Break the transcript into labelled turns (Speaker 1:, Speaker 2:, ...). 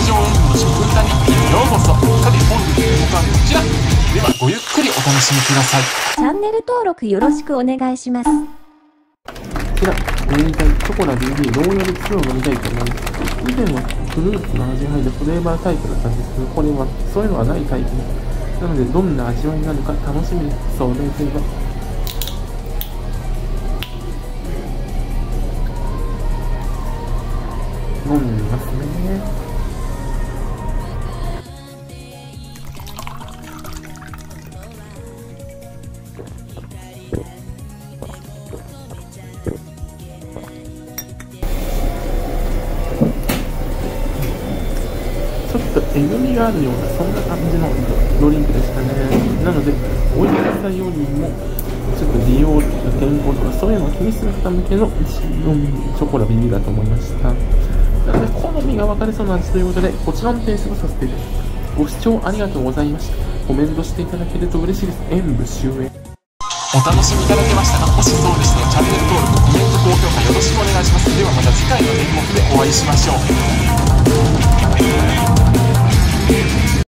Speaker 1: 上演舞の食歌日記へようこそ。さて本日の予告はこちら。ではごゆっくりお楽しみください。
Speaker 2: チャンネル登録よろしくお願いします。
Speaker 3: こちら、飲みたいチョコラ BB ローヤル2を飲みたいと思います。以前はフルーツの味わいでフレーバータイプだったんですけど、これはそういうのはないタイプです。なのでどんな味わいになるか楽しみです。それでは飲んでみますね。ちょっとえぐみがあるようなそんな感じのドリンクでしたね。なので美味しさよりもちょっと利用とか健康とかそういうのを気にする方向けのチョコラ BB だと思いました。なので好みが分かれそうな味ということでこちらの提出をさせていただきます。ご視聴ありがとうございました。コメントしていただけると嬉しいです。演舞終演。
Speaker 1: お楽しみいただけましたか。もしそうでしたらチャンネル登録、コメント、高評価よろしくお願いします。ではまた次回の演目でお会いしましょう。